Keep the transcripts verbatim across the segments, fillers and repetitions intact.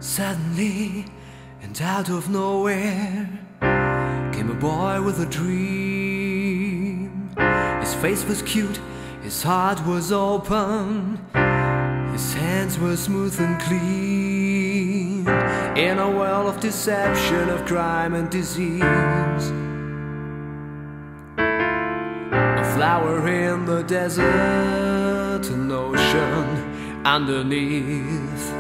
Suddenly, and out of nowhere, came a boy with a dream. His face was cute, his heart was open, his hands were smooth and clean. In a world of deception, of crime and disease, a flower in the desert, an ocean underneath.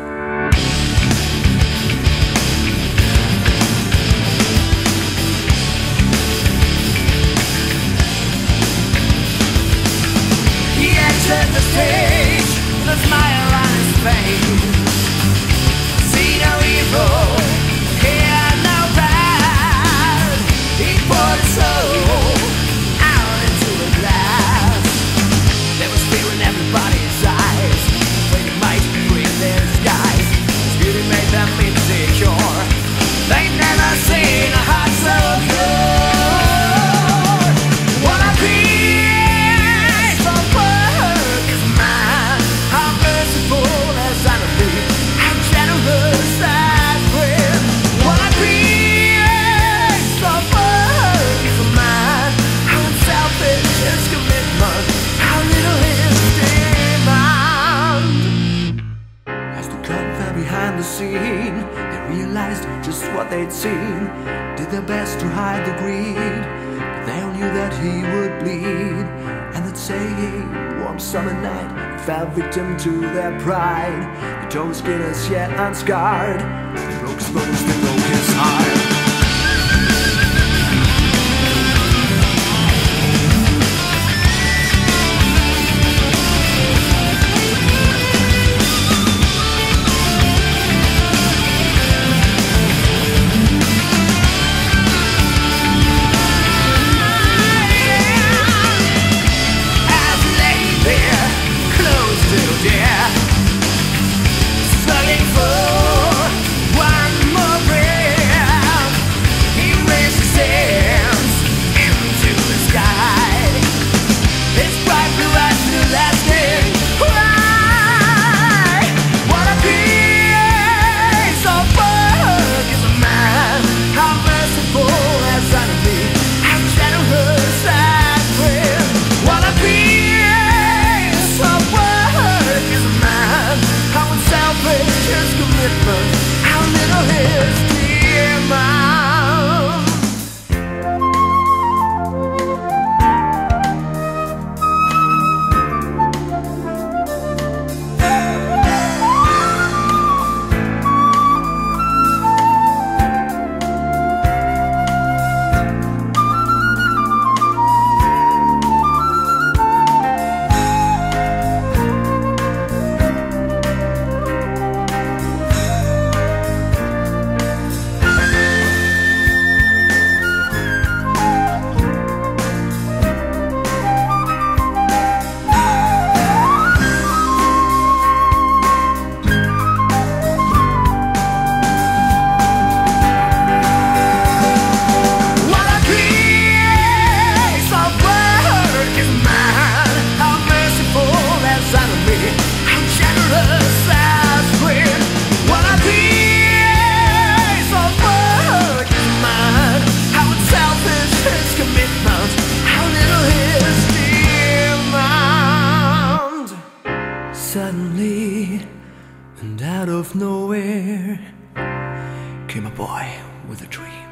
Entered the stage with a smile on his face. See no evil, hear no bad. He poured his soul out into a glass. There was fear in everybody's eyes, afraid he might break their disguise. His beauty made them insecure. They'd never seen a heart so pure. Wanna be behind the scene. They realized just what they'd seen, did their best to hide the greed, but they all knew that he would bleed. And that same warm summer night, he fell victim to their pride. He tore his skin as yet unscarred, he broke his bones, they broke his heart. Suddenly, and out of nowhere, came a boy with a dream.